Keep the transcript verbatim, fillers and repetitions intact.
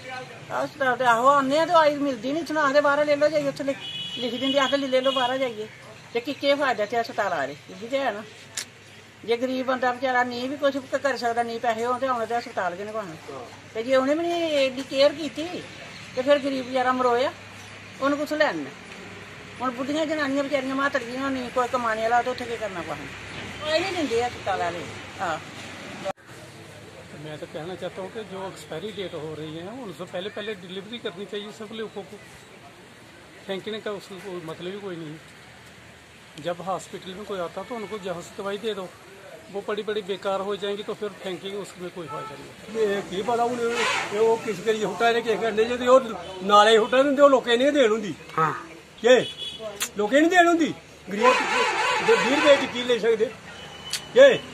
हस्पताल ते आहो आने दवाई मिलदी नहीं, सुना बाहर ले लो जाइए, उत्थे लिखी दिंदे आखदे ले लो बाहर जाइए, ते की केह् फायदा ते हस्पताल आ रहे इब्बी ते है ना। जे गरीब बंदा बेचारा नहीं भी कुछ करी सकदा, नहीं पैसे होन ते औने ते हस्पताल गै ने कोई, ते जे उ'नें भी नहीं एड्डी केयर कीती ते फिर गरीब बेचारा मरोया, उन्हें कुत्थों लैने। हुण बुड्ढियां जनानियां बेचारियां मातर जियां नहीं कोई कमाने वाला, तो उत्थे केह् करना कुसै ने, कोई नहीं दिंदे हस्पताल वाले। हाँ मैं तो कहना चाहता हूँ कि जो एक्सपायरी डेट हो रही है उनसे पहले पहले डिलीवरी करनी चाहिए सब लोगों को, फेंकने का उसका कोई मतलब ही कोई नहीं। जब हॉस्पिटल में कोई आता तो उनको जहाँ से दवाई दे दो, वो बड़ी बड़ी बेकार हो जाएंगी तो फिर फेंकेंगे, उसमें कोई फायदा नहीं। की पता हूँ किस करिए हुट्टा ने किस करने जो नाले हुट्टा दिंदे लोकें नहीं देन होंदी, के लोकें नहीं देन होंदी, गरीब बीह रुपये टिक्की ले सकदे के